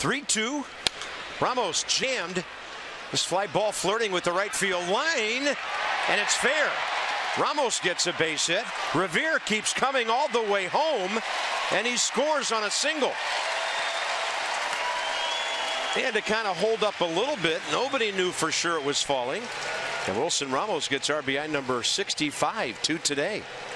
3-2. Ramos jammed. This fly ball flirting with the right field line, and it's fair. Ramos gets a base hit. Revere keeps coming all the way home, and he scores on a single. He had to kind of hold up a little bit. Nobody knew for sure it was falling. And Wilson Ramos gets RBI number 65 today.